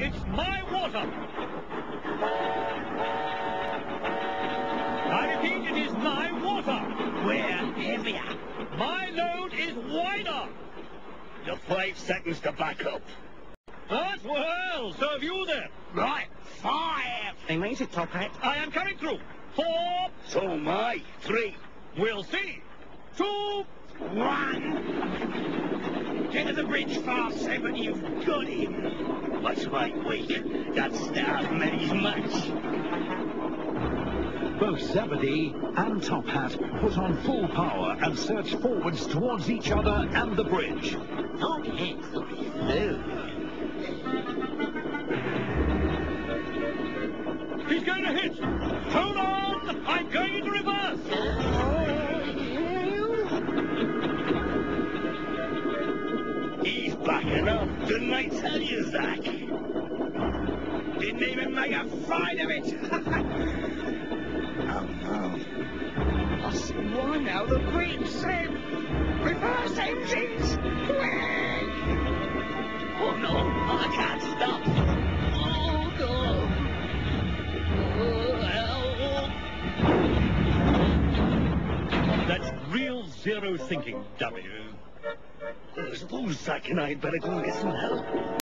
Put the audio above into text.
It's my water. I repeat, it is my water. We're heavier. My load is wider. You've 5 seconds to back up. That well, so have you then. Right, 5. He means it, Top Hat. I am coming through. 4. So am I. 3. We'll see. 2. 1. Get to the bridge fast, Seven. You've got him. Watch my wake. That's Star Mary's match. Both Zebedee and Top Hat put on full power and surge forwards towards each other and the bridge. Top Hat's got his load. He's going to hit. Hold on. I'm going into reverse. He's backing up. Didn't I tell you, Zach? Didn't even make a fight of it. Oh, no. I see why now. The bridge, Seb. Reverse engines. Quick. Oh, no. I can't stop. Oh, no. That's real zero thinking, W. I suppose Zach and I had better go and get some help.